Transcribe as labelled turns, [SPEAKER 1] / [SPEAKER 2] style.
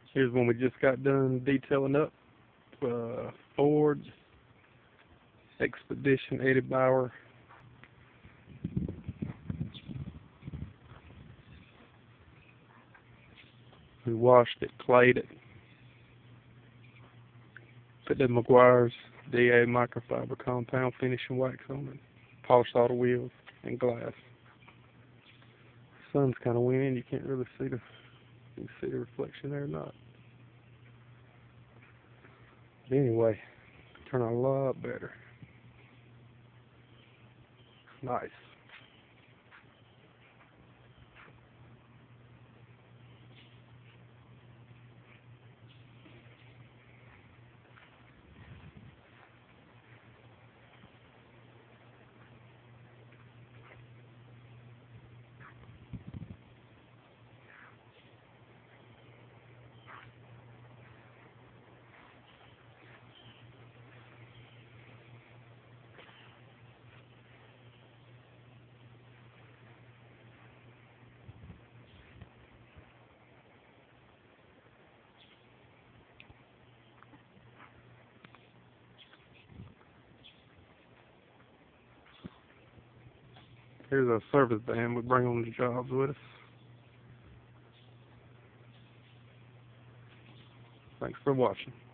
[SPEAKER 1] Here's one we just got done detailing up. Ford Expedition 80 Bauer. We washed it, clayed it, put the Meguiar's DA microfiber compound finishing wax on it, polished all the wheels and glass. The sun's kind of windy, you can't really see the reflection there or not. But anyway, turn out a lot better. Nice. Here's a service van we bring on the jobs with us. Thanks for watching.